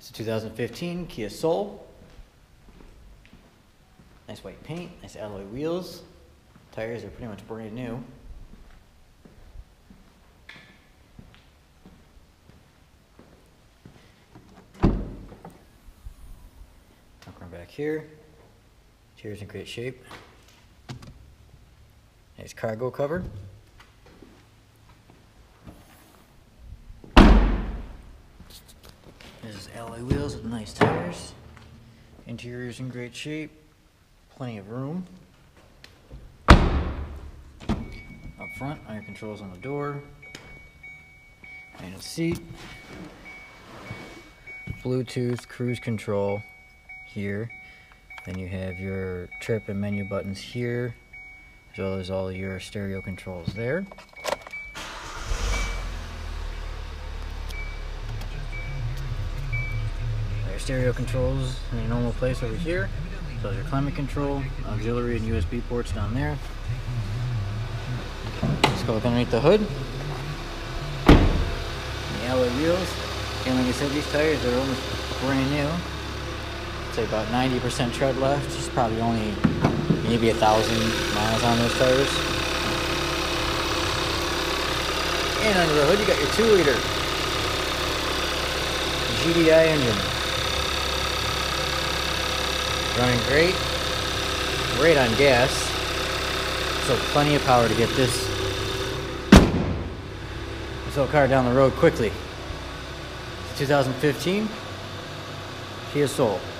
It's a 2015 Kia Soul. Nice white paint, nice alloy wheels. Tires are pretty much brand new. Come back here. Interior's in great shape. Nice cargo cover. This is alloy wheels with nice tires. Interior's in great shape. Plenty of room. Up front, iron controls on the door. Manual seat. Bluetooth cruise control here. Then you have your trip and menu buttons here, as well as all your stereo controls there. Your stereo controls in your normal place over here. So your climate control, auxiliary and USB ports down there. Let's go look underneath the hood. The alloy wheels. And like I said, these tires are almost brand new. I'd say about 90% tread left. Just probably only maybe 1,000 miles on those tires. And under the hood you got your 2-liter GDI engine. Running great. Great on gas. So plenty of power to get this old car down the road quickly. 2015 Kia Soul.